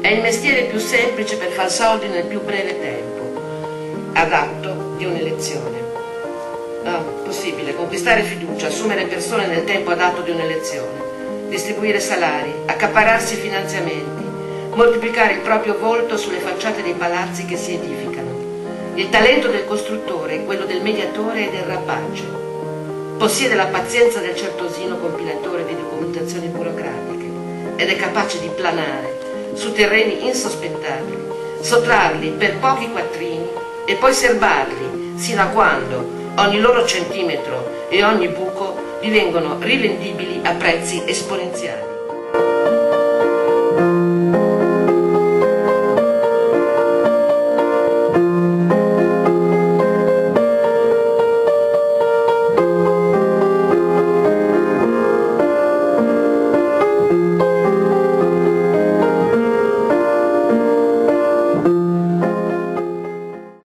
È il mestiere più semplice per far soldi nel più breve tempo, adatto di un'elezione. No, possibile, conquistare fiducia, assumere persone nel tempo adatto di un'elezione, distribuire salari, accaparrarsi finanziamenti, moltiplicare il proprio volto sulle facciate dei palazzi che si edificano. Il talento del costruttore è quello del mediatore e del rapace. Possiede la pazienza del certosino compilatore di documentazioni burocratiche ed è capace di planare su terreni insospettabili, sottrarli per pochi quattrini e poi serbarli sino a quando ogni loro centimetro e ogni buco divengono rivendibili a prezzi esponenziali.